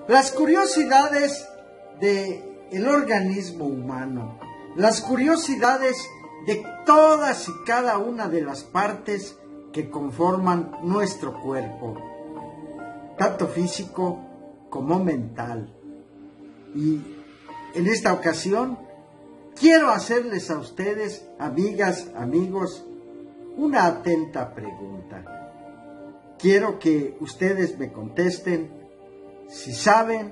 Las curiosidades del organismo humano, las curiosidades de todas y cada una de las partes que conforman nuestro cuerpo, tanto físico como mental. Y en esta ocasión quiero hacerles a ustedes, amigas, amigos, una atenta pregunta. Quiero que ustedes me contesten si saben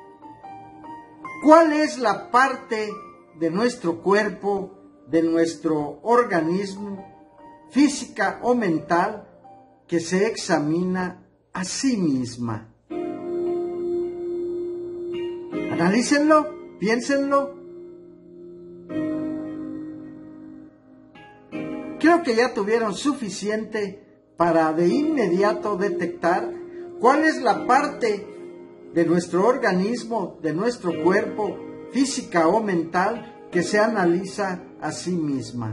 cuál es la parte de nuestro cuerpo, de nuestro organismo, física o mental, que se examina a sí misma. Analícenlo, piénsenlo. Creo que ya tuvieron suficiente para de inmediato detectar cuál es la parte de nuestro organismo, de nuestro cuerpo, física o mental, que se analiza a sí misma.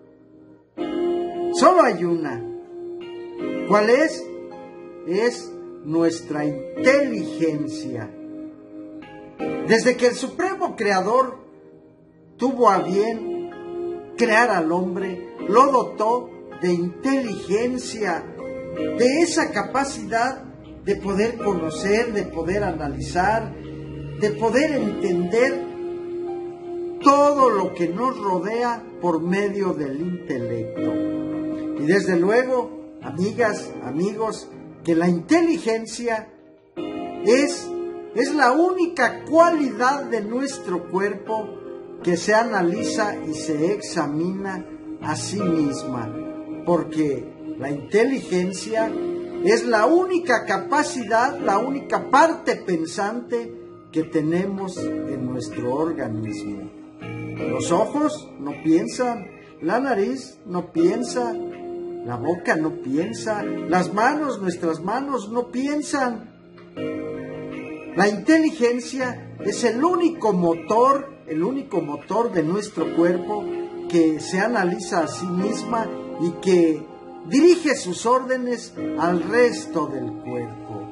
Solo hay una. ¿Cuál es? Es nuestra inteligencia. Desde que el Supremo Creador tuvo a bien crear al hombre, lo dotó de inteligencia, de esa capacidad de poder conocer, de poder analizar, de poder entender todo lo que nos rodea por medio del intelecto. Y desde luego, amigas, amigos, que la inteligencia es la única cualidad de nuestro cuerpo que se analiza y se examina a sí misma, porque la inteligencia es la única capacidad, la única parte pensante que tenemos en nuestro organismo. Los ojos no piensan, la nariz no piensa, la boca no piensa, las manos, nuestras manos no piensan. La inteligencia es el único motor de nuestro cuerpo que se analiza a sí misma y que dirige sus órdenes al resto del cuerpo.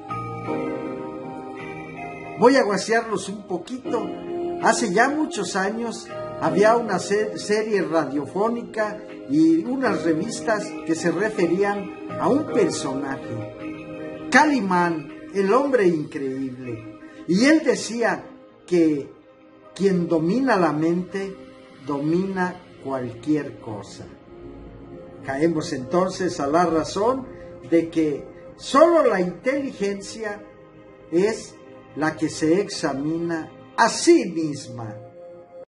Voy a guasearlos un poquito. Hace ya muchos años había una serie radiofónica y unas revistas que se referían a un personaje, Calimán, el hombre increíble. Y él decía que quien domina la mente, domina cualquier cosa. Caemos entonces a la razón de que solo la inteligencia es la que se examina a sí misma.